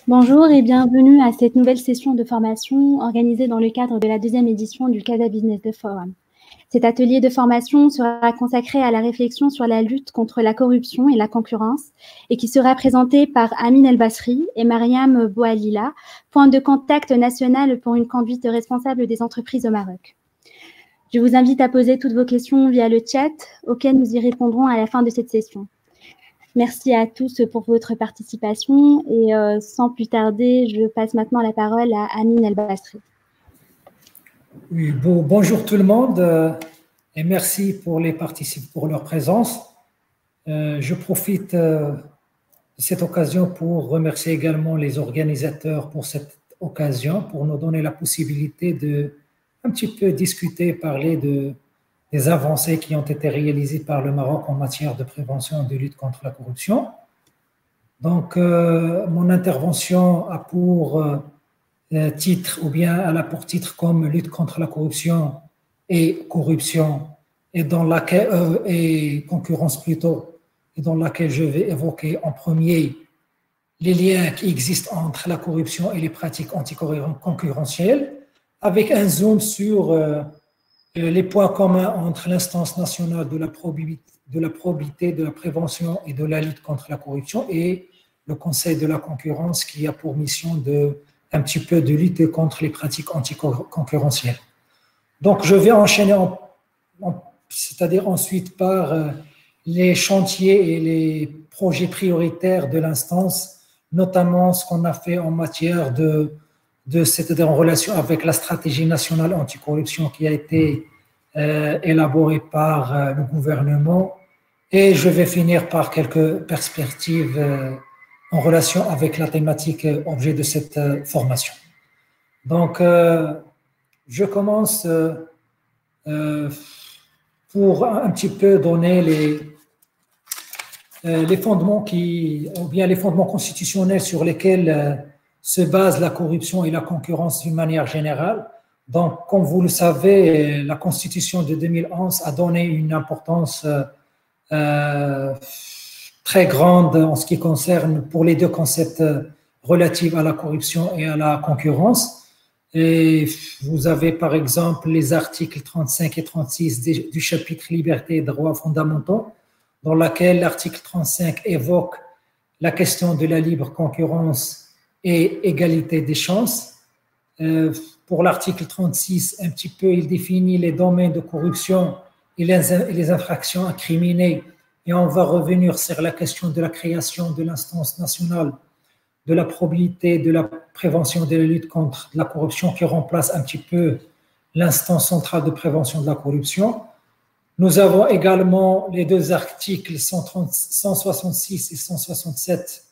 Bonjour et bienvenue à cette nouvelle session de formation organisée dans le cadre de la deuxième édition du Casa Business Forum. Cet atelier de formation sera consacré à la réflexion sur la lutte contre la corruption et la concurrence et qui sera présenté par Amine El Basri et Mariam Boualila, point de contact national pour une conduite responsable des entreprises au Maroc. Je vous invite à poser toutes vos questions via le chat, auxquelles nous y répondrons à la fin de cette session. Merci à tous pour votre participation et sans plus tarder, je passe maintenant la parole à Amine El Basri. Oui, bonjour tout le monde et merci pour les participants pour leur présence. Je profite de cette occasion pour remercier également les organisateurs pour cette occasion, pour nous donner la possibilité de un petit peu discuter, parler des avancées qui ont été réalisées par le Maroc en matière de prévention et de lutte contre la corruption. Donc, mon intervention a pour titre, ou bien elle a pour titre comme lutte contre la corruption et dans laquelle, et concurrence plutôt, et dans laquelle je vais évoquer en premier les liens qui existent entre la corruption et les pratiques anticoncurrentielles, avec un zoom sur les points communs entre l'instance nationale de la probité, de la prévention et de la lutte contre la corruption et le Conseil de la concurrence qui a pour mission un petit peu de lutter contre les pratiques anticoncurrentielles. Donc, je vais enchaîner, c'est-à-dire ensuite par les chantiers et les projets prioritaires de l'instance, notamment ce qu'on a fait en matière c'est-à-dire en relation avec la stratégie nationale anticorruption qui a été élaborée par le gouvernement. Et je vais finir par quelques perspectives en relation avec la thématique objet de cette formation. Donc, je commence pour un petit peu donner les fondements ou bien les fondements constitutionnels sur lesquels se base la corruption et la concurrence d'une manière générale. Donc, comme vous le savez, la Constitution de 2011 a donné une importance très grande en ce qui concerne pour les deux concepts relatifs à la corruption et à la concurrence. Et vous avez par exemple les articles 35 et 36 du chapitre Liberté et droits fondamentaux, dans lequel l'article 35 évoque la question de la libre concurrence et égalité des chances. Pour l'article 36, un petit peu, il définit les domaines de corruption et les infractions incriminées. Et on va revenir sur la question de la création de l'instance nationale de la probité, de la prévention de la lutte contre la corruption qui remplace un petit peu l'instance centrale de prévention de la corruption. Nous avons également les deux articles 166 et 167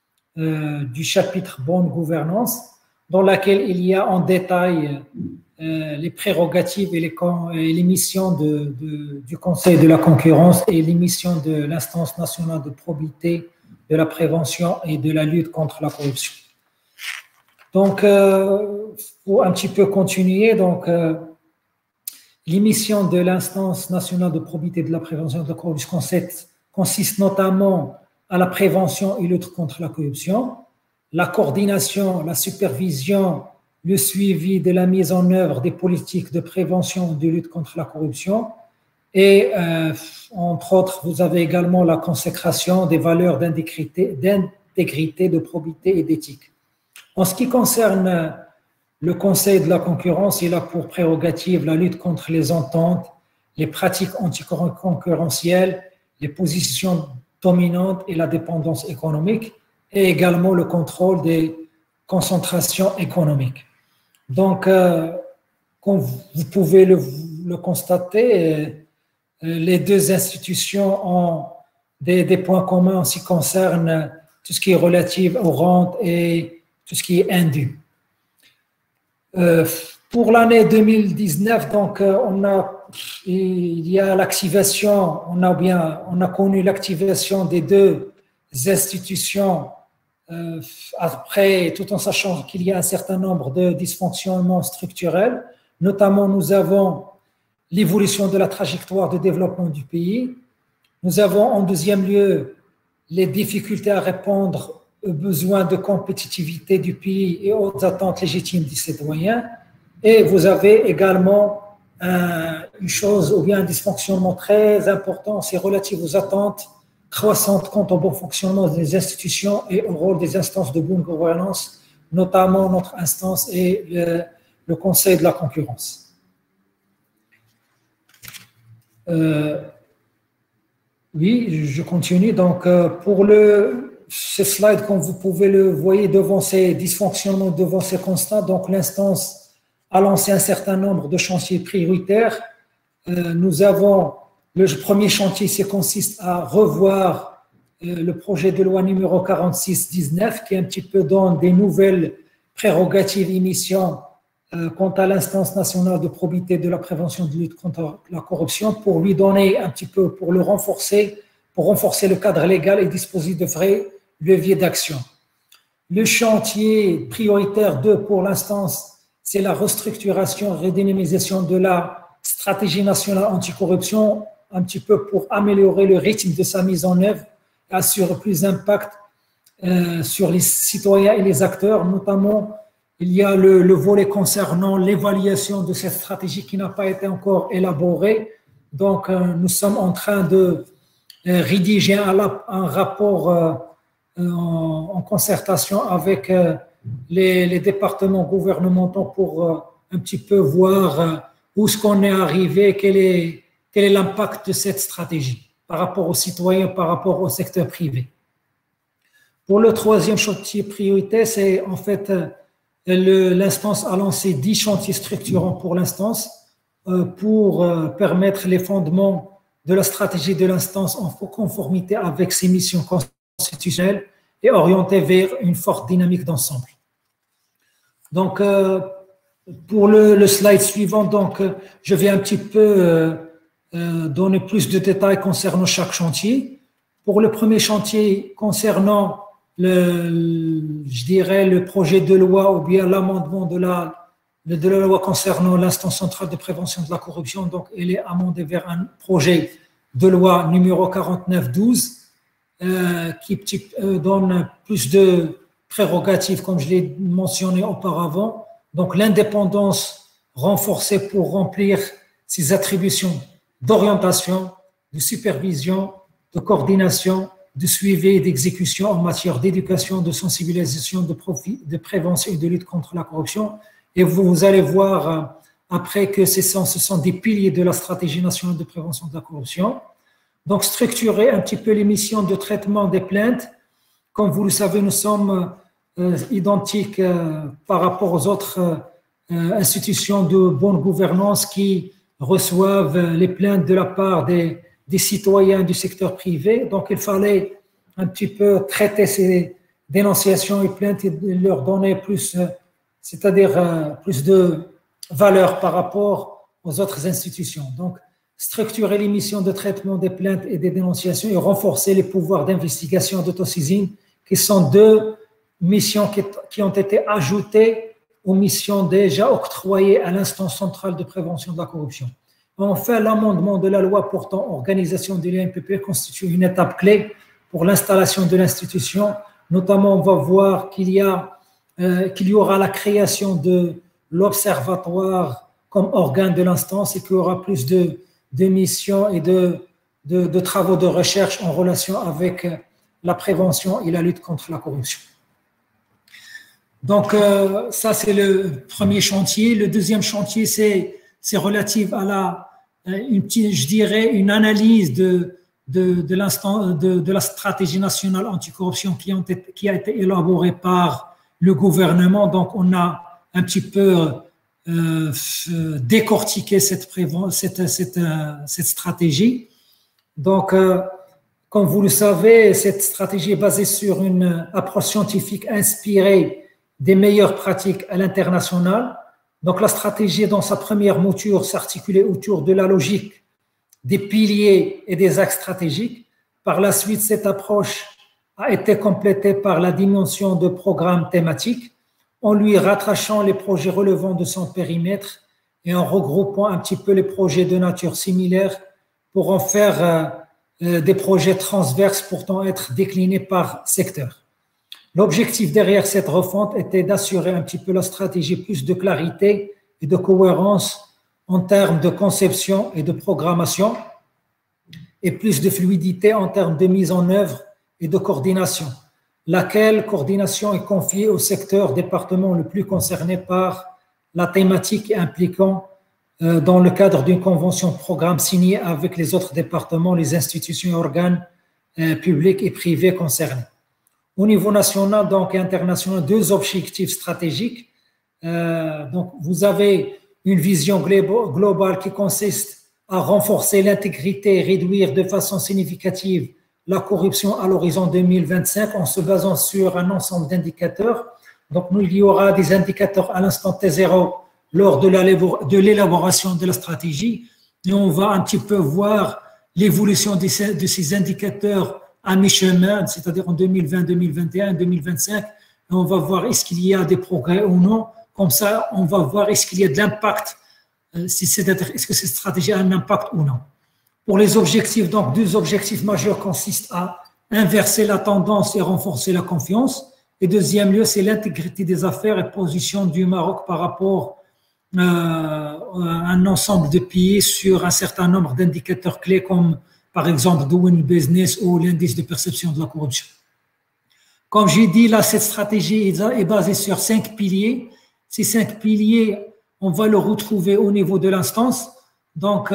du chapitre Bonne gouvernance, dans laquelle il y a en détail les prérogatives et les missions du Conseil de la concurrence et les missions de l'instance nationale de probité, de la prévention et de la lutte contre la corruption. Donc, pour un petit peu continuer, donc, les missions de l'instance nationale de probité de la prévention de la corruption consistent notamment à la prévention et lutte contre la corruption, la coordination, la supervision, le suivi de la mise en œuvre des politiques de prévention et de lutte contre la corruption. Et, entre autres, vous avez également la consécration des valeurs d'intégrité, de probité et d'éthique. En ce qui concerne le Conseil de la concurrence, il a pour prérogative la lutte contre les ententes, les pratiques anticoncurrentielles, les positions dominantes et la dépendance économique, et également le contrôle des concentrations économiques. Donc, comme vous pouvez le constater, les deux institutions ont des points communs en ce qui concerne tout ce qui est relatif aux rentes et tout ce qui est indu. Pour l'année 2019, donc, il y a l'activation, on a connu l'activation des deux institutions après, tout en sachant qu'il y a un certain nombre de dysfonctionnements structurels. Notamment, nous avons l'évolution de la trajectoire de développement du pays. Nous avons en deuxième lieu les difficultés à répondre besoins de compétitivité du pays et aux attentes légitimes des citoyens. Et vous avez également une chose ou bien un dysfonctionnement très important, c'est relatif aux attentes croissantes quant au bon fonctionnement des institutions et au rôle des instances de bonne gouvernance, notamment notre instance et le Conseil de la concurrence. Oui, je continue. Donc, pour ce slide, comme vous pouvez le voir devant ces dysfonctionnements, devant ces constats, donc l'instance a lancé un certain nombre de chantiers prioritaires. Nous avons le premier chantier, qui consiste à revoir le projet de loi numéro 46-19, qui un petit peu donne des nouvelles prérogatives et missions quant à l'instance nationale de probité de la prévention de lutte contre la corruption, pour lui donner un petit peu, pour renforcer le cadre légal et disposer de vrais leviers d'action. Le chantier prioritaire 2 pour l'instance, c'est la restructuration et redynamisation de la stratégie nationale anticorruption, un petit peu pour améliorer le rythme de sa mise en œuvre et assurer plus d'impact sur les citoyens et les acteurs. Notamment, il y a le volet concernant l'évaluation de cette stratégie qui n'a pas été encore élaborée. Donc, nous sommes en train de rédiger un rapport en concertation avec les départements gouvernementaux pour un petit peu voir où est-ce qu'on est arrivé, quel est l'impact de cette stratégie par rapport aux citoyens, par rapport au secteur privé. Pour le troisième chantier prioritaire, c'est en fait l'instance a lancé 10 chantiers structurants pour l'instance pour permettre les fondements de la stratégie de l'instance en conformité avec ses missions constitutionnelles et orientée vers une forte dynamique d'ensemble. Donc, pour le slide suivant, donc, je vais un petit peu donner plus de détails concernant chaque chantier. Pour le premier chantier concernant je dirais le projet de loi ou bien l'amendement de la loi concernant l'instance centrale de prévention de la corruption, donc il est amendé vers un projet de loi numéro 4912 qui donne plus de prérogatives, comme je l'ai mentionné auparavant. Donc, l'indépendance renforcée pour remplir ses attributions d'orientation, de supervision, de coordination, de suivi et d'exécution en matière d'éducation, de sensibilisation, de prévention et de lutte contre la corruption. Et vous allez voir après que ce sont des piliers de la stratégie nationale de prévention de la corruption. Donc, structurer un petit peu les missions de traitement des plaintes. Comme vous le savez, nous sommes identiques par rapport aux autres institutions de bonne gouvernance qui reçoivent les plaintes de la part des citoyens du secteur privé. Donc, il fallait un petit peu traiter ces dénonciations et plaintes et leur donner plus, c'est-à-dire plus de valeur par rapport aux autres institutions. Donc, structurer les missions de traitement des plaintes et des dénonciations et renforcer les pouvoirs d'investigation d'autosaisine, qui sont 2 missions qui ont été ajoutées aux missions déjà octroyées à l'instance centrale de prévention de la corruption. Enfin, l'amendement de la loi portant organisation de l'INPP constitue une étape clé pour l'installation de l'institution. Notamment, on va voir qu'il y aura la création de l'observatoire comme organe de l'instance et qu'il y aura plus de missions et de travaux de recherche en relation avec la prévention et la lutte contre la corruption. Donc, ça, c'est le premier chantier. Le deuxième chantier, c'est relatif à je dirais, une analyse de la stratégie nationale anticorruption qui a été élaborée par le gouvernement. Donc, on a un petit peu décortiqué cette stratégie. Donc, comme vous le savez, cette stratégie est basée sur une approche scientifique inspirée des meilleures pratiques à l'international. Donc, la stratégie, dans sa première mouture, s'articulait autour de la logique des piliers et des axes stratégiques. Par la suite, cette approche a été complétée par la dimension de programme thématique, en lui rattachant les projets relevant de son périmètre et en regroupant un petit peu les projets de nature similaire pour en faire des projets transverses pourtant être déclinés par secteur. L'objectif derrière cette refonte était d'assurer un petit peu la stratégie, plus de clarité et de cohérence en termes de conception et de programmation, et plus de fluidité en termes de mise en œuvre et de coordination, laquelle coordination est confiée au secteur département le plus concerné par la thématique impliquant dans le cadre d'une convention de programme signée avec les autres départements, les institutions et organes publics et privés concernés. Au niveau national donc, et international, deux objectifs stratégiques. Donc, vous avez une vision globale qui consiste à renforcer l'intégrité et réduire de façon significative la corruption à l'horizon 2025 en se basant sur un ensemble d'indicateurs. Donc, il y aura des indicateurs à l'instant T0 lors de l'élaboration de la stratégie et on va un petit peu voir l'évolution de ces indicateurs à mi-chemin, c'est-à-dire en 2020, 2021, 2025. Et on va voir est-ce qu'il y a des progrès ou non. Comme ça, on va voir est-ce qu'il y a de l'impact, c'est-à-dire est-ce que cette stratégie a un impact ou non. Pour les objectifs, donc deux objectifs majeurs consistent à inverser la tendance et renforcer la confiance. Et deuxième lieu, c'est l'intégrité des affaires et position du Maroc par rapport à un ensemble de pays sur un certain nombre d'indicateurs clés comme par exemple Doing Business ou l'indice de perception de la corruption. Comme j'ai dit, là, cette stratégie est basée sur 5 piliers. Ces 5 piliers, on va le retrouver au niveau de l'instance. Donc,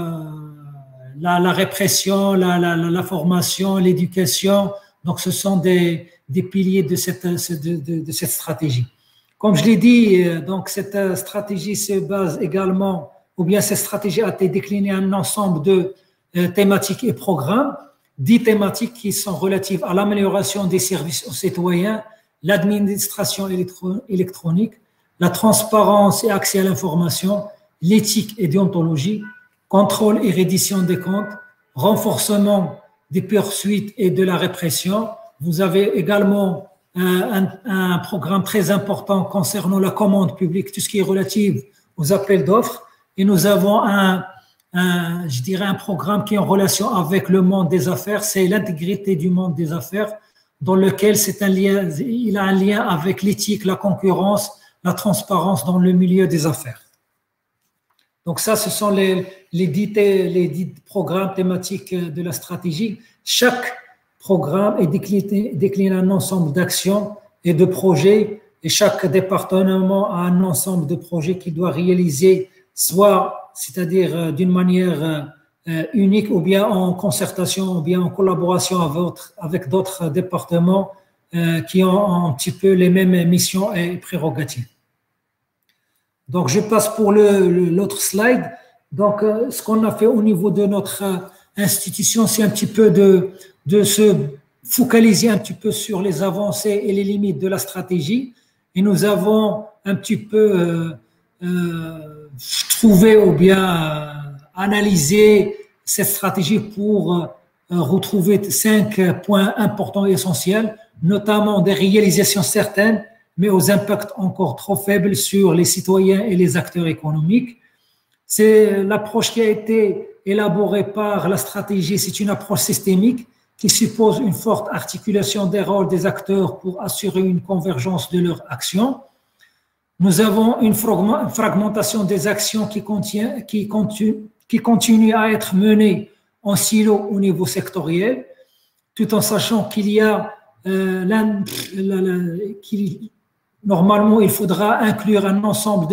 la répression, la formation, l'éducation. Donc, ce sont des piliers de cette stratégie. Comme je l'ai dit, donc cette stratégie se base également, ou bien cette stratégie a été déclinée en un ensemble de thématiques et programmes, 10 thématiques qui sont relatives à l'amélioration des services aux citoyens, l'administration électronique, la transparence et accès à l'information, l'éthique et déontologie, contrôle et reddition des comptes, renforcement des poursuites et de la répression. Vous avez également un programme très important concernant la commande publique, tout ce qui est relatif aux appels d'offres. Et nous avons je dirais un programme qui est en relation avec le monde des affaires, c'est l'intégrité du monde des affaires, dans lequel il a un lien avec l'éthique, la concurrence, la transparence dans le milieu des affaires. Donc ça, ce sont les 10 programmes thématiques de la stratégie. Chaque programme est décliné en un ensemble d'actions et de projets, et chaque département a un ensemble de projets qu'il doit réaliser, soit, c'est-à-dire d'une manière unique, ou bien en concertation, ou bien en collaboration avec d'autres départements qui ont un petit peu les mêmes missions et prérogatives. Donc, je passe pour l'autre slide. Donc, ce qu'on a fait au niveau de notre institution, c'est un petit peu de se focaliser un petit peu sur les avancées et les limites de la stratégie. Et nous avons un petit peu trouvé ou bien analysé cette stratégie pour retrouver 5 points importants et essentiels, notamment des réalisations certaines, mais aux impacts encore trop faibles sur les citoyens et les acteurs économiques. C'est l'approche qui a été élaborée par la stratégie, c'est une approche systémique qui suppose une forte articulation des rôles des acteurs pour assurer une convergence de leurs actions. Nous avons une fragmentation des actions qui continue à être menée en silo au niveau sectoriel, tout en sachant qu'il y a normalement, il faudra inclure un ensemble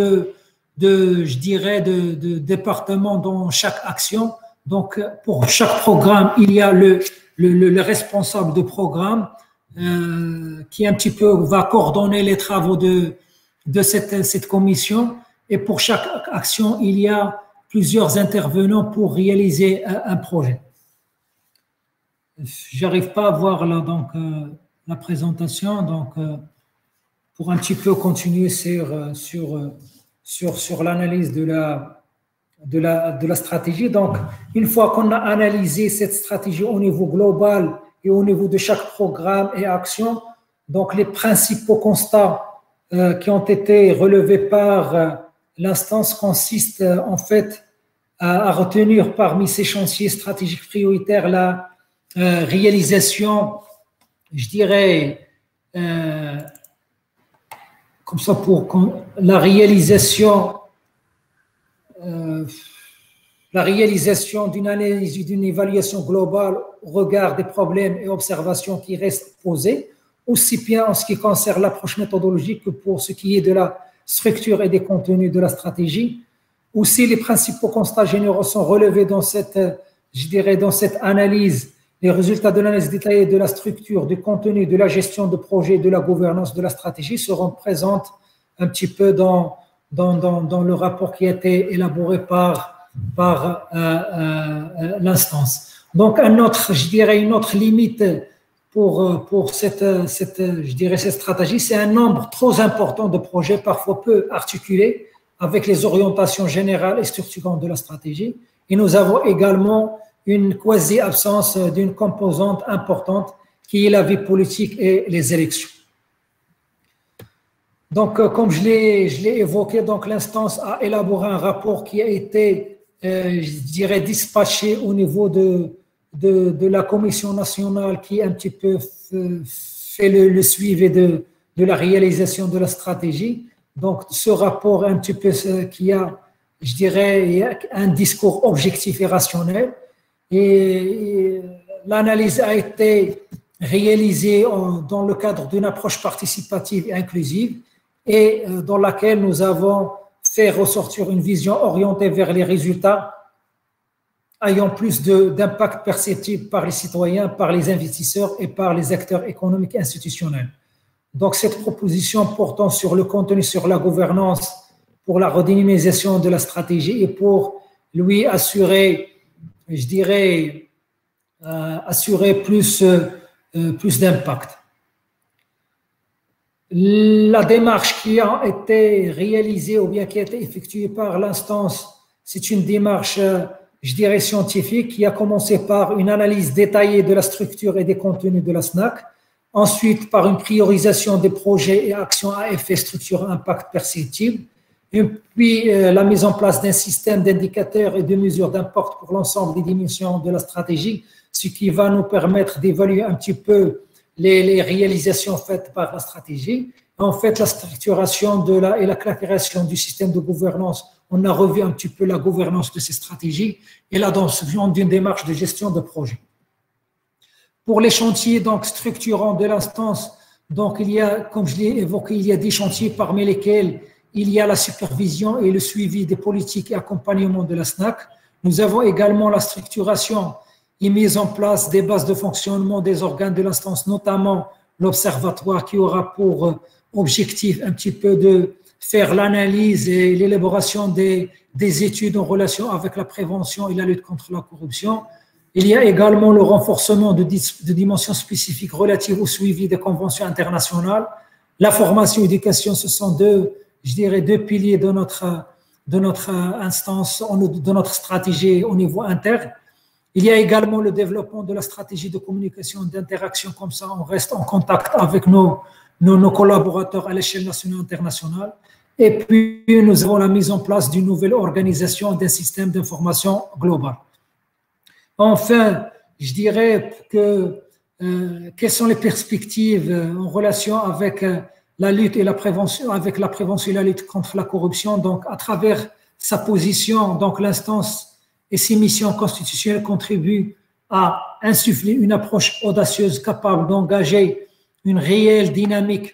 de départements dans chaque action. Donc, pour chaque programme, il y a le responsable de programme qui un petit peu va coordonner les travaux de cette commission. Et pour chaque action, il y a plusieurs intervenants pour réaliser un projet. J'arrive pas à voir là donc la présentation, donc pour un petit peu continuer sur l'analyse de la stratégie. Donc, une fois qu'on a analysé cette stratégie au niveau global et au niveau de chaque programme et action, donc les principaux constats qui ont été relevés par l'instance consistent en fait à retenir parmi ces chantiers stratégiques prioritaires la réalisation, je dirais, comme ça pour la réalisation d'une analyse, d'une évaluation globale au regard des problèmes et observations qui restent posés, aussi bien en ce qui concerne l'approche méthodologique que pour ce qui est de la structure et des contenus de la stratégie. Aussi, les principaux constats généraux sont relevés dans cette, je dirais, dans cette analyse. Les résultats de l'analyse détaillée de la structure, du contenu, de la gestion de projet, de la gouvernance, de la stratégie seront présentes un petit peu dans le rapport qui a été élaboré par l'instance. Donc, je dirais une autre limite pour cette stratégie, c'est un nombre trop important de projets, parfois peu articulés, avec les orientations générales et structurantes de la stratégie. Et nous avons également une quasi-absence d'une composante importante qui est la vie politique et les élections. Donc, comme je l'ai évoqué, donc l'instance a élaboré un rapport qui a été, je dirais, dispatché au niveau de la Commission nationale qui un petit peu fait le suivi de la réalisation de la stratégie. Donc, ce rapport un petit peu qui a, je dirais, un discours objectif et rationnel. Et l'analyse a été réalisée dans le cadre d'une approche participative et inclusive et dans laquelle nous avons fait ressortir une vision orientée vers les résultats ayant plus d'impact perceptible par les citoyens, par les investisseurs et par les acteurs économiques et institutionnels. Donc, cette proposition portant sur le contenu, sur la gouvernance, pour la redynamisation de la stratégie et pour lui assurer, je dirais, assurer plus d'impact. La démarche qui a été réalisée ou bien qui a été effectuée par l'instance, c'est une démarche, je dirais, scientifique qui a commencé par une analyse détaillée de la structure et des contenus de la SNAC, ensuite par une priorisation des projets et actions à effet structure impact perceptible, et puis la mise en place d'un système d'indicateurs et de mesures d'impact pour l'ensemble des dimensions de la stratégie, ce qui va nous permettre d'évaluer un petit peu les réalisations faites par la stratégie. En fait, la structuration et la création du système de gouvernance, on a revu un petit peu la gouvernance de ces stratégies et l'adoption d'une démarche de gestion de projet. Pour les chantiers donc structurants de l'instance, donc il y a, comme je l'ai évoqué, il y a des chantiers parmi lesquels il y a la supervision et le suivi des politiques et accompagnement de la SNAC. Nous avons également la structuration et mise en place des bases de fonctionnement des organes de l'instance, notamment l'observatoire qui aura pour objectif un petit peu de faire l'analyse et l'élaboration des études en relation avec la prévention et la lutte contre la corruption. Il y a également le renforcement de dimensions spécifiques relatives au suivi des conventions internationales. La formation et l'éducation, ce sont deux piliers de notre instance, de notre stratégie au niveau interne. Il y a également le développement de la stratégie de communication, d'interaction, comme ça on reste en contact avec nos collaborateurs à l'échelle nationale et internationale. Et puis, nous avons la mise en place d'une nouvelle organisation d'un système d'information global. Enfin, je dirais que quelles sont les perspectives en relation avec la lutte et la prévention, avec la prévention et la lutte contre la corruption. Donc, à travers sa position, donc l'instance et ses missions constitutionnelles contribuent à insuffler une approche audacieuse capable d'engager une réelle dynamique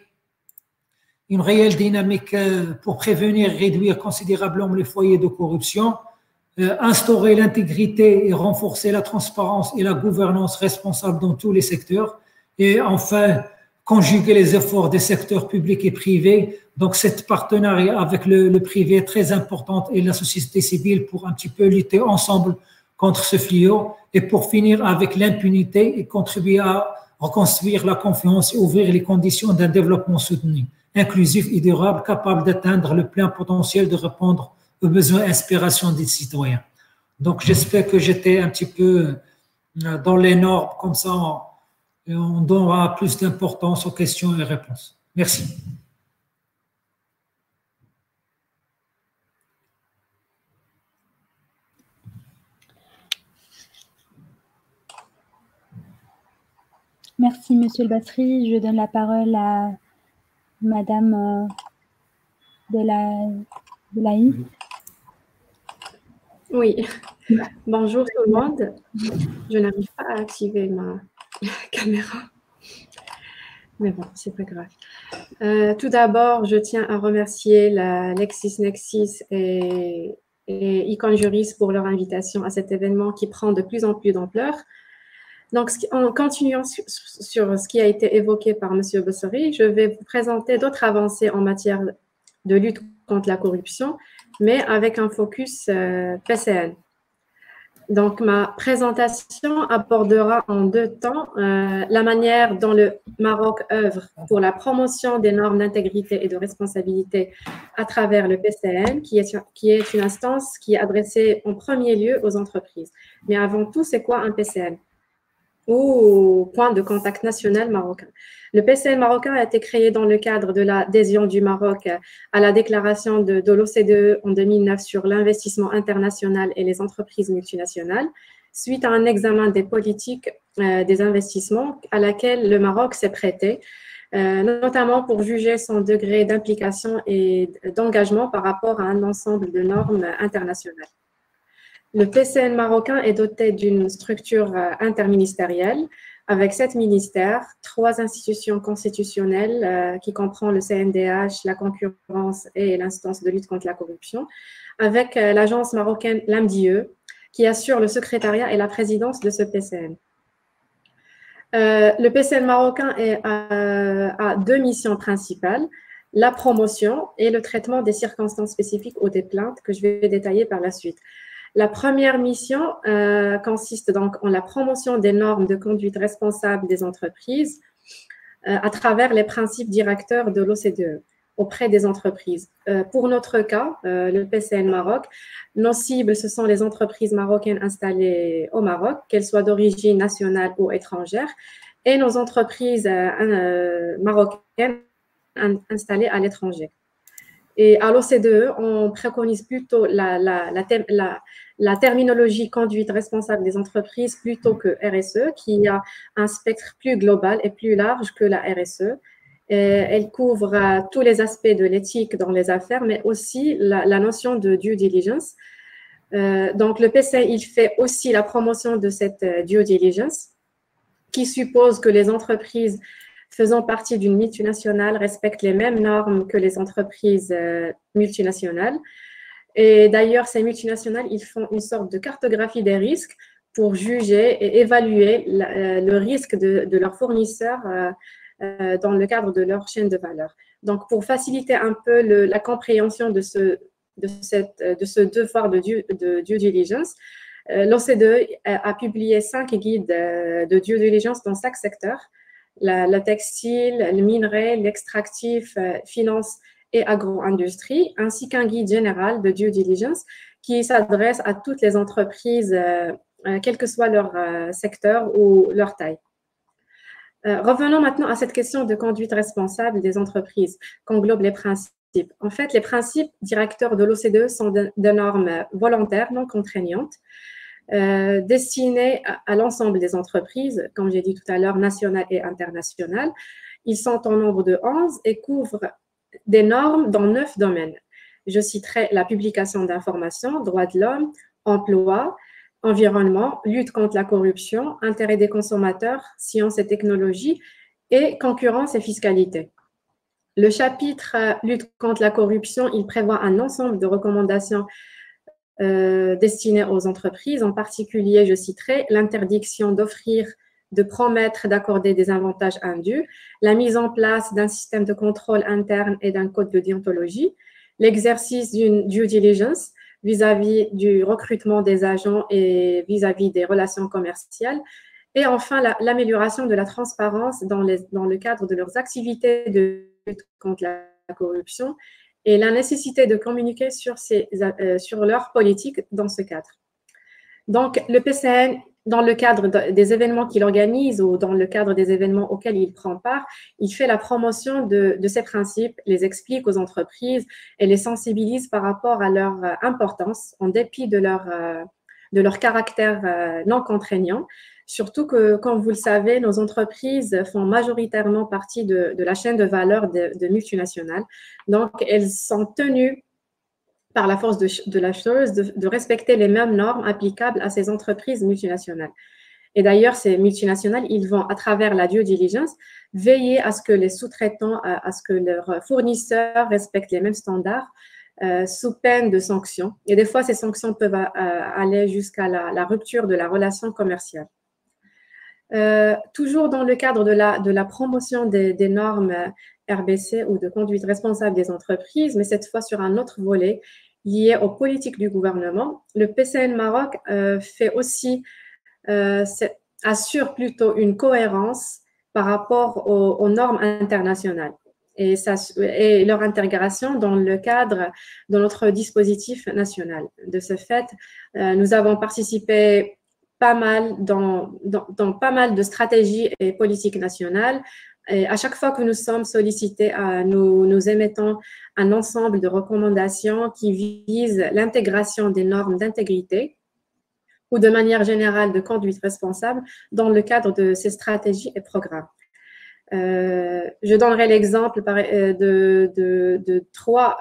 pour prévenir et réduire considérablement les foyers de corruption, instaurer l'intégrité et renforcer la transparence et la gouvernance responsable dans tous les secteurs, et enfin, conjuguer les efforts des secteurs publics et privés. Donc, cette partenariat avec le privé est très important et la société civile pour un petit peu lutter ensemble contre ce fléau et pour finir avec l'impunité et contribuer à reconstruire la confiance et ouvrir les conditions d'un développement soutenu, inclusif et durable, capable d'atteindre le plein potentiel de répondre aux besoins et inspirations des citoyens. Donc, j'espère que j'étais un petit peu dans les normes, comme ça, on donnera plus d'importance aux questions et réponses. Merci. Merci, Monsieur le Basri. Je donne la parole à Madame Delahaye. Oui, bonjour tout le monde. Je n'arrive pas à activer ma caméra, mais bon, c'est pas grave. Tout d'abord, je tiens à remercier la LexisNexis et Econjuris pour leur invitation à cet événement qui prend de plus en plus d'ampleur. Donc, en continuant sur ce qui a été évoqué par M. Bossori, je vais vous présenter d'autres avancées en matière de lutte contre la corruption, mais avec un focus PCN. Donc, ma présentation abordera en 2 temps la manière dont le Maroc œuvre pour la promotion des normes d'intégrité et de responsabilité à travers le PCN, qui est une instance qui est adressée en premier lieu aux entreprises. Mais avant tout, c'est quoi un PCN? Ou point de contact national marocain. Le PCN marocain a été créé dans le cadre de l'adhésion du Maroc à la déclaration de l'OCDE en 2009 sur l'investissement international et les entreprises multinationales, suite à un examen des politiques des investissements à laquelle le Maroc s'est prêté, notamment pour juger son degré d'implication et d'engagement par rapport à un ensemble de normes internationales. Le PCN marocain est doté d'une structure interministérielle avec 7 ministères, 3 institutions constitutionnelles qui comprend le CNDH, la concurrence et l'instance de lutte contre la corruption, avec l'agence marocaine l'AMDIE qui assure le secrétariat et la présidence de ce PCN. Le PCN marocain a 2 missions principales, la promotion et le traitement des circonstances spécifiques ou des plaintes que je vais détailler par la suite. La première mission consiste donc en la promotion des normes de conduite responsable des entreprises à travers les principes directeurs de l'OCDE auprès des entreprises. Pour notre cas, le PCN Maroc, nos cibles, ce sont les entreprises marocaines installées au Maroc, qu'elles soient d'origine nationale ou étrangère, et nos entreprises marocaines installées à l'étranger. Et à l'OCDE, on préconise plutôt la terminologie conduite responsable des entreprises plutôt que RSE, qui a un spectre plus global et plus large que la RSE. Et elle couvre tous les aspects de l'éthique dans les affaires, mais aussi la notion de due diligence. Donc, le PCI, il fait aussi la promotion de cette due diligence, qui suppose que les entreprises faisant partie d'une multinationale respectent les mêmes normes que les entreprises multinationales. Et d'ailleurs, ces multinationales, ils font une sorte de cartographie des risques pour juger et évaluer le risque de leurs fournisseurs dans le cadre de leur chaîne de valeur. Donc, pour faciliter un peu la compréhension de ce devoir de due diligence, l'OCDE a publié 5 guides de due diligence dans chaque secteur, le textile, le minerai, l'extractif, finance et agro-industrie, ainsi qu'un guide général de due diligence qui s'adresse à toutes les entreprises, quel que soit leur secteur ou leur taille. Revenons maintenant à cette question de conduite responsable des entreprises qu'englobent les principes. En fait, les principes directeurs de l'OCDE sont des normes volontaires, non contraignantes, destinés à l'ensemble des entreprises, comme j'ai dit tout à l'heure, nationales et internationales. Ils sont en nombre de 11 et couvrent des normes dans 9 domaines. Je citerai la publication d'informations, droits de l'homme, emploi, environnement, lutte contre la corruption, intérêt des consommateurs, sciences et technologies et concurrence et fiscalité. Le chapitre lutte contre la corruption, il prévoit un ensemble de recommandations destinées aux entreprises. En particulier, je citerai l'interdiction d'offrir, de promettre, d'accorder des avantages indus, la mise en place d'un système de contrôle interne et d'un code de déontologie, l'exercice d'une due diligence vis-à-vis du recrutement des agents et vis-à-vis des relations commerciales, et enfin l'amélioration de la transparence dans le cadre de leurs activités de lutte contre la corruption et la nécessité de communiquer sur leur politique dans ce cadre. Donc, le PCN, dans le cadre des événements qu'il organise ou dans le cadre des événements auxquels il prend part, il fait la promotion de ces principes, les explique aux entreprises et les sensibilise par rapport à leur importance, en dépit de leur caractère non contraignant. Surtout que, comme vous le savez, nos entreprises font majoritairement partie de la chaîne de valeur de multinationales. Donc, elles sont tenues par la force de la chose de respecter les mêmes normes applicables à ces entreprises multinationales. Et d'ailleurs, ces multinationales, ils vont, à travers la due diligence, veiller à ce que les sous-traitants, à ce que leurs fournisseurs respectent les mêmes standards sous peine de sanctions. Et des fois, ces sanctions peuvent aller jusqu'à la rupture de la relation commerciale. Toujours dans le cadre de la promotion des normes RBC ou de conduite responsable des entreprises, mais cette fois sur un autre volet lié aux politiques du gouvernement, le PCN Maroc fait aussi assure plutôt une cohérence par rapport aux normes internationales et leur intégration dans le cadre de notre dispositif national. De ce fait, nous avons participé pas mal dans pas mal de stratégies et politiques nationales. Et à chaque fois que nous sommes sollicités, nous émettons un ensemble de recommandations qui visent l'intégration des normes d'intégrité ou de manière générale de conduite responsable dans le cadre de ces stratégies et programmes. Je donnerai l'exemple de trois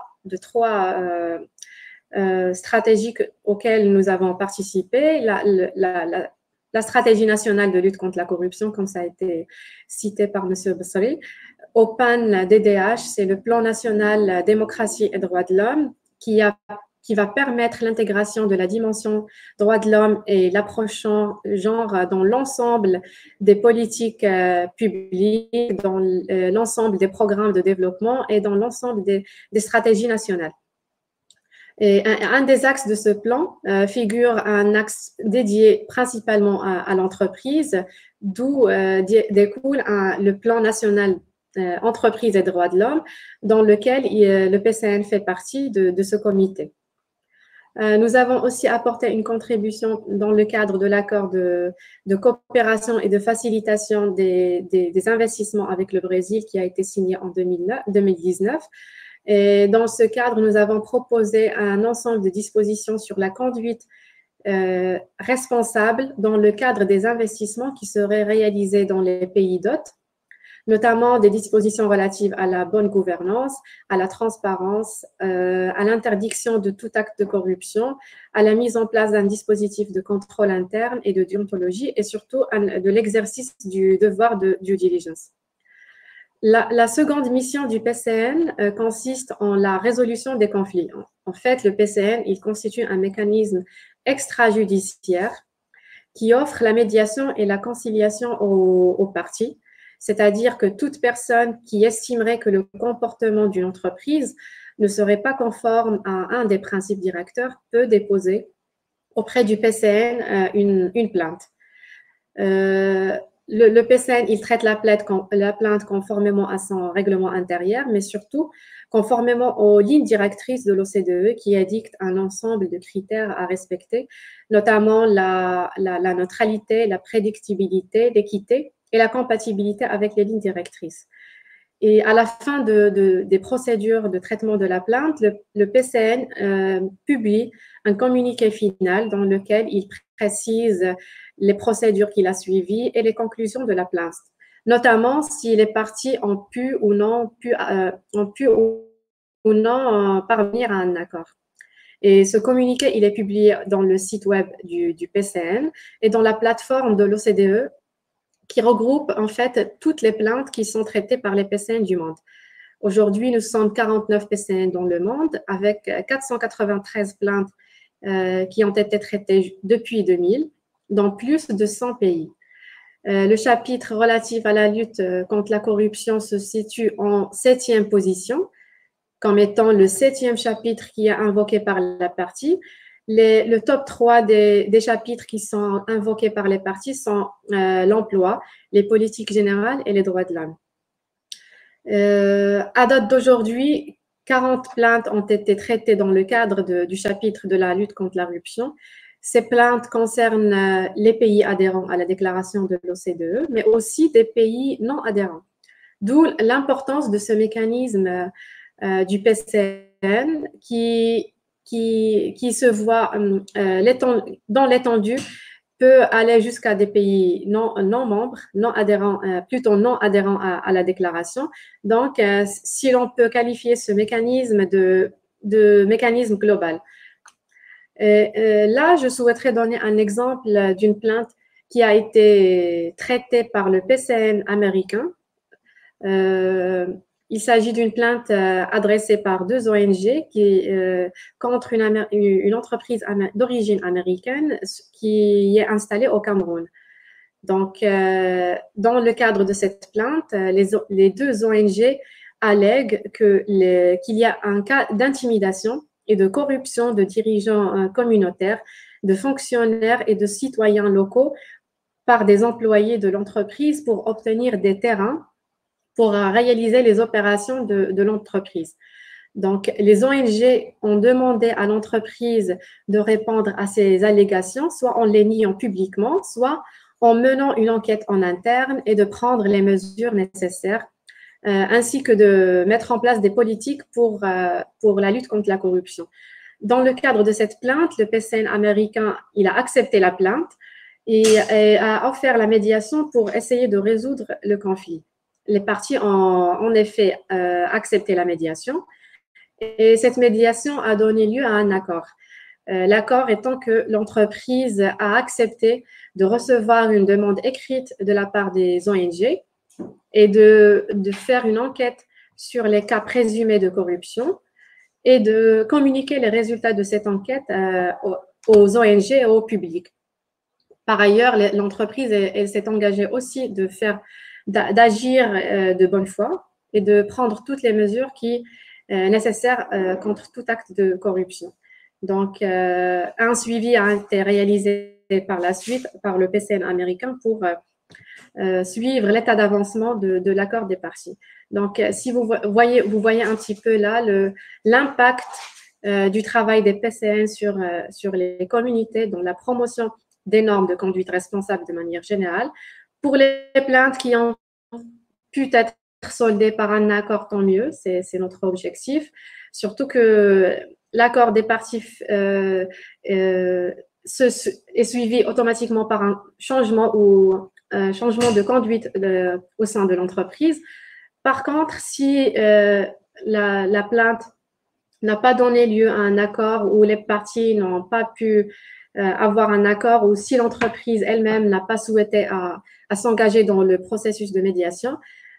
stratégies auxquelles nous avons participé. La stratégie nationale de lutte contre la corruption, comme ça a été cité par M. Bessri. OPAN DDH, c'est le plan national démocratie et droits de l'homme qui va permettre l'intégration de la dimension droits de l'homme et l'approche genre dans l'ensemble des politiques publiques, dans l'ensemble des programmes de développement et dans l'ensemble des stratégies nationales. Et un des axes de ce plan figure un axe dédié principalement à l'entreprise, d'où découle le plan national entreprise et droits de l'homme, dans lequel le PCN fait partie de ce comité. Nous avons aussi apporté une contribution dans le cadre de l'accord de coopération et de facilitation des investissements avec le Brésil qui a été signé en 2019. Et dans ce cadre, nous avons proposé un ensemble de dispositions sur la conduite responsable dans le cadre des investissements qui seraient réalisés dans les pays d'hôtes, notamment des dispositions relatives à la bonne gouvernance, à la transparence, à l'interdiction de tout acte de corruption, à la mise en place d'un dispositif de contrôle interne et de déontologie et surtout de l'exercice du devoir de due diligence. La seconde mission du PCN consiste en la résolution des conflits. En fait, le PCN, il constitue un mécanisme extrajudiciaire qui offre la médiation et la conciliation aux parties, c'est-à-dire que toute personne qui estimerait que le comportement d'une entreprise ne serait pas conforme à un des principes directeurs peut déposer auprès du PCN une plainte. Le PCN, il traite la plainte conformément à son règlement intérieur, mais surtout conformément aux lignes directrices de l'OCDE qui édictent un ensemble de critères à respecter, notamment la neutralité, la prédictibilité, l'équité et la compatibilité avec les lignes directrices. Et à la fin des procédures de traitement de la plainte, le PCN publie un communiqué final dans lequel il précise les procédures qu'il a suivies et les conclusions de la plainte, notamment si les parties ont pu ou non parvenir à un accord. Et ce communiqué, il est publié dans le site web du PCN et dans la plateforme de l'OCDE qui regroupe en fait toutes les plaintes qui sont traitées par les PCN du monde. Aujourd'hui, nous sommes 49 PCN dans le monde avec 493 plaintes qui ont été traitées depuis 2000 dans plus de 100 pays. Le chapitre relatif à la lutte contre la corruption se situe en 7e position, comme étant le 7e chapitre qui est invoqué par la partie. Le top 3 des chapitres qui sont invoqués par les parties sont l'emploi, les politiques générales et les droits de l'homme. À date d'aujourd'hui, 40 plaintes ont été traitées dans le cadre du chapitre de la lutte contre la corruption. Ces plaintes concernent les pays adhérents à la déclaration de l'OCDE, mais aussi des pays non adhérents. D'où l'importance de ce mécanisme du PCN qui se voit dans l'étendue, peut aller jusqu'à des pays non membres, non adhérents, plutôt non adhérents à la déclaration. Donc, si l'on peut qualifier ce mécanisme de mécanisme global. Là, je souhaiterais donner un exemple d'une plainte qui a été traitée par le PCN américain. Il s'agit d'une plainte adressée par 2 ONG contre une entreprise d'origine américaine qui est installée au Cameroun. Donc, dans le cadre de cette plainte, les 2 ONG allèguent qu'il y a un cas d'intimidation et de corruption de dirigeants communautaires, de fonctionnaires et de citoyens locaux par des employés de l'entreprise pour obtenir des terrains pour réaliser les opérations de l'entreprise. Donc, les ONG ont demandé à l'entreprise de répondre à ces allégations, soit en les niant publiquement, soit en menant une enquête en interne et de prendre les mesures nécessaires, ainsi que de mettre en place des politiques pour la lutte contre la corruption. Dans le cadre de cette plainte, le PCN américain, il a accepté la plainte et a offert la médiation pour essayer de résoudre le conflit. Les parties ont en effet accepté la médiation et cette médiation a donné lieu à un accord. L'accord étant que l'entreprise a accepté de recevoir une demande écrite de la part des ONG et de faire une enquête sur les cas présumés de corruption et de communiquer les résultats de cette enquête aux ONG et au public. Par ailleurs, l'entreprise s'est engagée aussi d'agir de bonne foi et de prendre toutes les mesures nécessaires contre tout acte de corruption. Donc, un suivi a été réalisé par la suite par le PCN américain pour suivre l'état d'avancement de l'accord des parties. Donc, si vous voyez un petit peu là l'impact du travail des PCN sur les communautés dans la promotion des normes de conduite responsable de manière générale. Pour les plaintes qui ont pu être soldées par un accord, tant mieux, c'est notre objectif. Surtout que l'accord des parties est suivi automatiquement par un changement de conduite au sein de l'entreprise. Par contre, si la plainte n'a pas donné lieu à un accord ou les parties n'ont pas pu avoir un accord ou si l'entreprise elle-même n'a pas souhaité à s'engager dans le processus de médiation,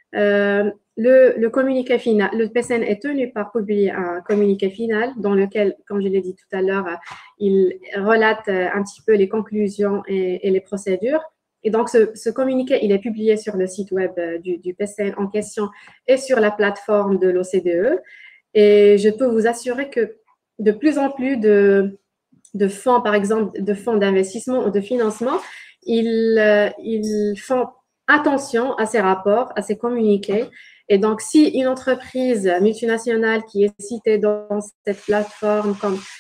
le communiqué final, le PCN est tenu par publier un communiqué final dans lequel, comme je l'ai dit tout à l'heure, il relate un petit peu les conclusions et les procédures. Et donc, ce communiqué, il est publié sur le site web du PCN en question et sur la plateforme de l'OCDE. Et je peux vous assurer que de plus en plus de fonds, par exemple, de fonds d'investissement ou de financement, ils font attention à ces rapports, à ces communiqués. Et donc, si une entreprise multinationale qui est citée dans cette plateforme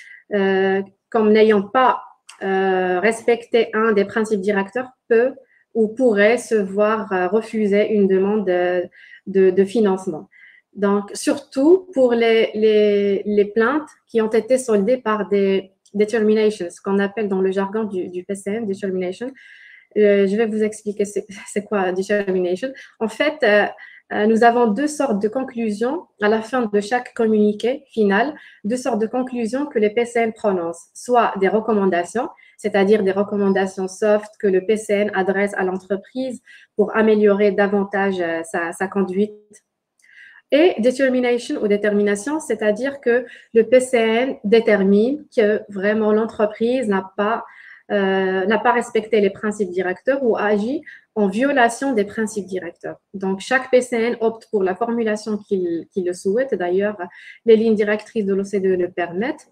comme n'ayant pas respecté un des principes directeurs, peut ou pourrait se voir refuser une demande de financement. Donc, surtout pour les plaintes qui ont été soldées par des determinations, ce qu'on appelle dans le jargon du PCN, determination. Je vais vous expliquer c'est quoi determination. En fait, nous avons 2 sortes de conclusions à la fin de chaque communiqué final, 2 sortes de conclusions que le PCN prononce, soit des recommandations, c'est-à-dire des recommandations soft que le PCN adresse à l'entreprise pour améliorer davantage sa conduite. Et determination ou détermination, c'est-à-dire que le PCN détermine que vraiment l'entreprise n'a pas respecté les principes directeurs ou agi en violation des principes directeurs. Donc, chaque PCN opte pour la formulation qu'il le souhaite. D'ailleurs, les lignes directrices de l'OCDE le permettent.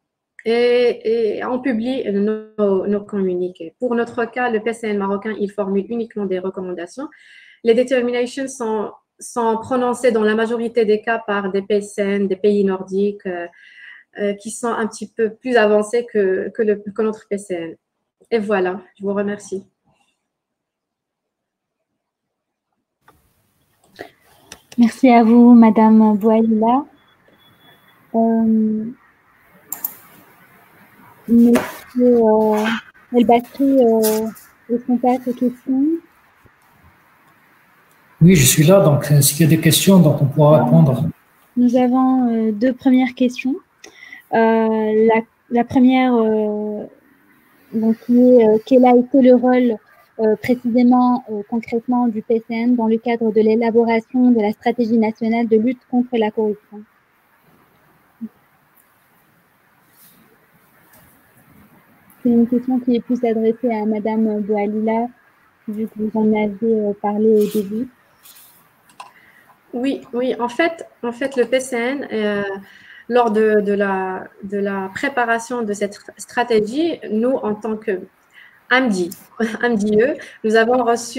Et on publie nos communiqués. Pour notre cas, le PCN marocain, il formule uniquement des recommandations. Les determinations sont prononcées dans la majorité des cas par des PCN, des pays nordiques qui sont un petit peu plus avancés que notre PCN. Et voilà, je vous remercie. Merci à vous, Madame Bouaïla. Monsieur El Basri, est-ce qu'on passe aux questions? Oui, je suis là, donc s'il y a des questions, donc on pourra répondre. Nous avons deux premières questions. La première, donc, qui est quel a été le rôle précisément, concrètement du PCN dans le cadre de l'élaboration de la stratégie nationale de lutte contre la corruption? C'est une question qui est plus adressée à Madame Boualila, vu que vous en avez parlé au début. Oui, oui. En fait, le PCN, lors de la préparation de cette stratégie, nous, en tant que AMDI, nous avons reçu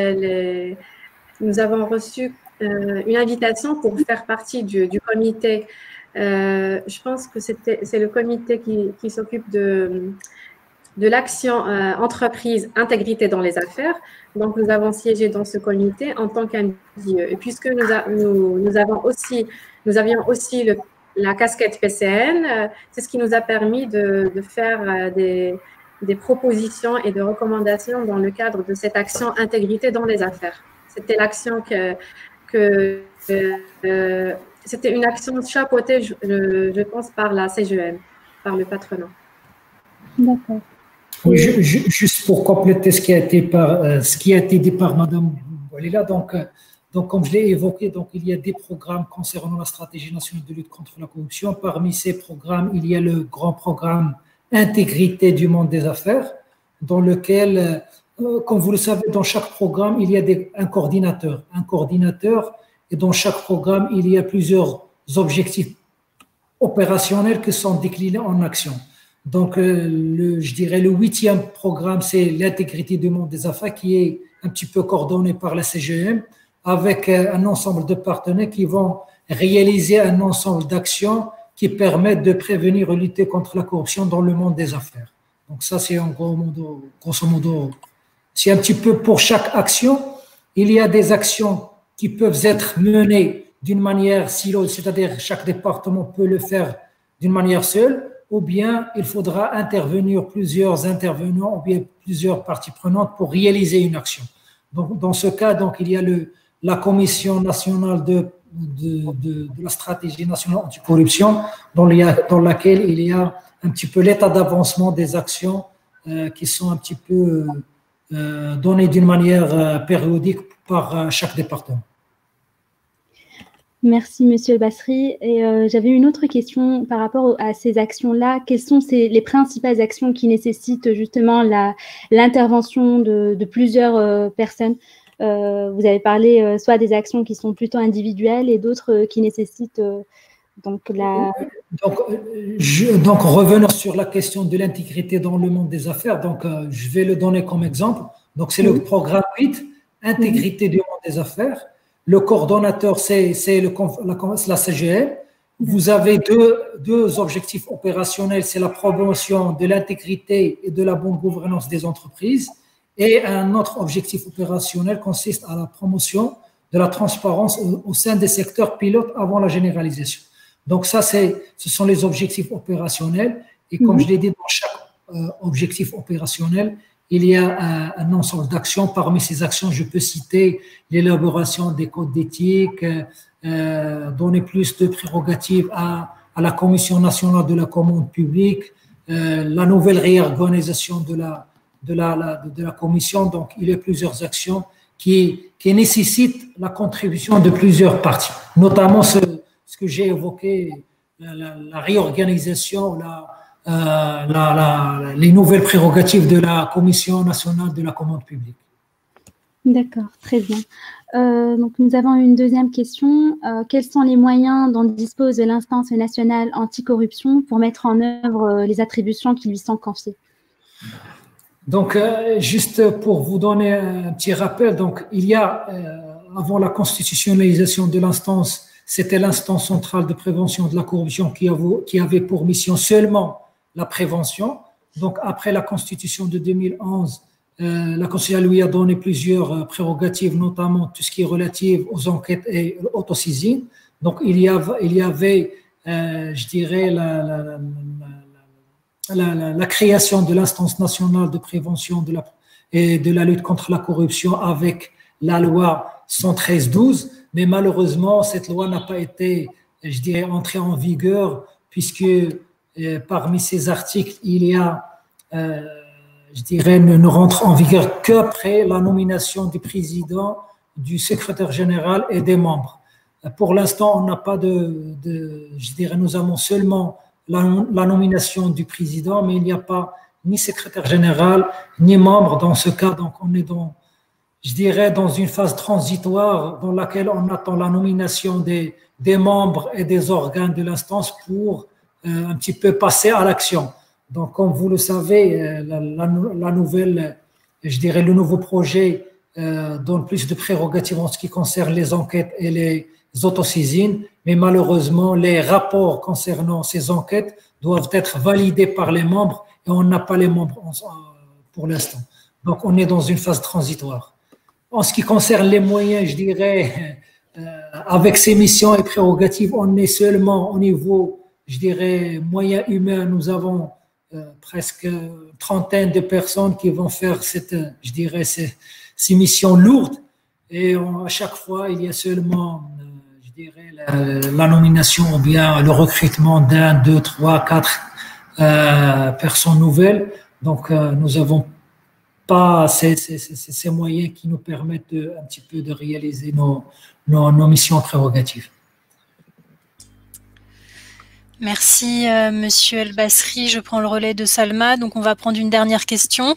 une invitation pour faire partie du comité. Je pense que c'est le comité qui s'occupe de l'action entreprise intégrité dans les affaires. Donc, nous avons siégé dans ce comité en tant qu'AMDIE. Et puisque nous avions aussi la casquette PCN, c'est ce qui nous a permis de faire des propositions et de recommandations dans le cadre de cette action intégrité dans les affaires. C'était l'action c'était une action chapeautée, je pense, par la CGM, par le patronat. D'accord. Oui, juste pour compléter ce qui a été dit par Madame Boualila, donc comme je l'ai évoqué, donc il y a des programmes concernant la stratégie nationale de lutte contre la corruption. Parmi ces programmes, il y a le grand programme Intégrité du monde des affaires, dans lequel, comme vous le savez, dans chaque programme, il y a un coordinateur, et dans chaque programme, il y a plusieurs objectifs opérationnels qui sont déclinés en action. Donc, je dirais le 8e programme, c'est l'intégrité du monde des affaires, qui est un petit peu coordonné par la CGM, avec un ensemble de partenaires qui vont réaliser un ensemble d'actions qui permettent de prévenir et lutter contre la corruption dans le monde des affaires. Donc ça, c'est grosso modo, c'est un petit peu pour chaque action. Il y a des actions qui peuvent être menées d'une manière silo, c'est-à-dire chaque département peut le faire d'une manière seule, ou bien il faudra intervenir plusieurs intervenants ou bien plusieurs parties prenantes pour réaliser une action. Donc, dans ce cas, donc, il y a la Commission nationale de la stratégie nationale anticorruption, dans laquelle il y a un petit peu l'état d'avancement des actions qui sont un petit peu données d'une manière périodique par chaque département. Merci, Monsieur Basri. Et j'avais une autre question par rapport à ces actions-là. Quelles sont les principales actions qui nécessitent justement l'intervention de plusieurs personnes? Vous avez parlé soit des actions qui sont plutôt individuelles et d'autres qui nécessitent donc Donc, revenons sur la question de l'intégrité dans le monde des affaires. Donc, je vais le donner comme exemple. Donc, c'est le programme 8, Intégrité du monde des affaires. Le coordonnateur, c'est la CGM. Vous avez deux objectifs opérationnels, c'est la promotion de l'intégrité et de la bonne gouvernance des entreprises. Et un autre objectif opérationnel consiste à la promotion de la transparence au sein des secteurs pilotes avant la généralisation. Donc ça, ce sont les objectifs opérationnels. Et comme je l'ai dit, dans chaque objectif opérationnel, il y a un ensemble d'actions. Parmi ces actions, je peux citer l'élaboration des codes d'éthique, donner plus de prérogatives à la Commission nationale de la commande publique, la nouvelle réorganisation de la Commission. Donc, il y a plusieurs actions qui nécessitent la contribution de plusieurs parties, notamment ce que j'ai évoqué, la réorganisation, les nouvelles prérogatives de la Commission nationale de la commande publique. D'accord, très bien. Donc, nous avons une deuxième question. Quels sont les moyens dont dispose l'instance nationale anticorruption pour mettre en œuvre les attributions qui lui sont confiées? Donc, juste pour vous donner un petit rappel, donc, il y a, avant la constitutionnalisation de l'instance, c'était l'instance centrale de prévention de la corruption qui avait pour mission seulement la prévention. Donc, après la Constitution de 2011, la Constitution lui a donné plusieurs prérogatives, notamment tout ce qui est relatif aux enquêtes et autosaisine. Donc, il y avait je dirais, la création de l'instance nationale de prévention et de la lutte contre la corruption avec la loi 113-12, mais malheureusement, cette loi n'a pas été, je dirais, entrée en vigueur, puisque parmi ces articles, il y a, je dirais, ne rentre en vigueur qu'après la nomination du président, du secrétaire général et des membres. Pour l'instant, on n'a pas je dirais, nous avons seulement la nomination du président, mais il n'y a pas ni secrétaire général, ni membre dans ce cas. Donc, on est je dirais, dans une phase transitoire dans laquelle on attend la nomination des membres et des organes de l'instance pour un petit peu passer à l'action. Donc, comme vous le savez, la nouvelle, je dirais, le nouveau projet donne plus de prérogatives en ce qui concerne les enquêtes et les autosaisines, mais malheureusement, les rapports concernant ces enquêtes doivent être validés par les membres et on n'a pas les membres pour l'instant. Donc, on est dans une phase transitoire. En ce qui concerne les moyens, je dirais, avec ces missions et prérogatives, on est seulement au niveau, je dirais, moyens humains. Nous avons presque une trentaine de personnes qui vont faire je dirais, ces missions lourdes. Et à chaque fois, il y a seulement, je dirais, la nomination ou bien le recrutement d'un, deux, trois, quatre personnes nouvelles. Donc, nous avons pas ces moyens qui nous permettent un petit peu de réaliser nos missions prérogatives. Merci, Monsieur El Basri. Je prends le relais de Salma. Donc, on va prendre une dernière question.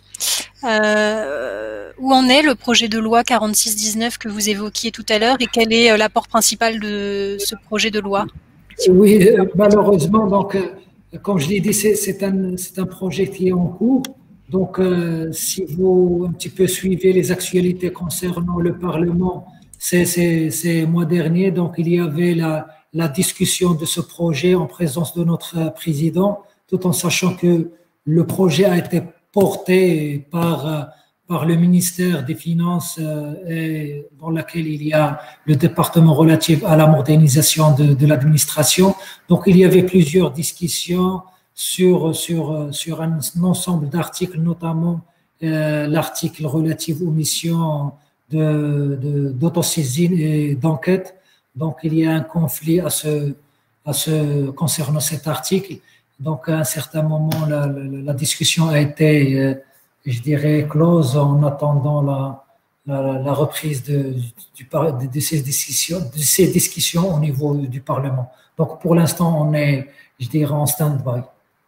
Où en est le projet de loi 4619 que vous évoquiez tout à l'heure et quel est l'apport principal de ce projet de loi? Oui, malheureusement, donc, comme je l'ai dit, c'est un projet qui est en cours. Donc, si vous un petit peu suivez les actualités concernant le Parlement, ces mois derniers, donc il y avait la discussion de ce projet en présence de notre président, tout en sachant que le projet a été porté par le ministère des Finances et dans lequel il y a le département relatif à la modernisation de l'administration. Donc, il y avait plusieurs discussions sur un ensemble d'articles, notamment l'article relatif aux missions d'autosaisine et d'enquête. Donc, il y a un conflit concernant cet article. Donc, à un certain moment, la discussion a été, je dirais, close en attendant la reprise de ces discussions au niveau du Parlement. Donc, pour l'instant, on est, je dirais, en stand-by.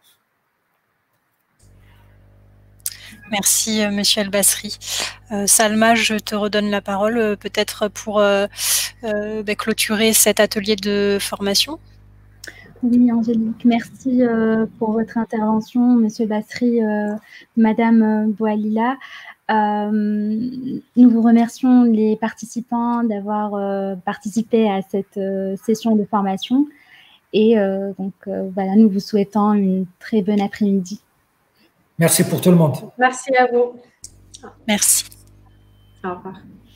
Merci, Monsieur El Basri. Salma, je te redonne la parole peut-être pour clôturer cet atelier de formation. Oui, Angélique, merci pour votre intervention, Monsieur Basri, Madame Boualila. Nous vous remercions les participants d'avoir participé à cette session de formation et voilà, nous vous souhaitons une très bonne après-midi. Merci pour tout le monde. Merci à vous. Merci. Au revoir.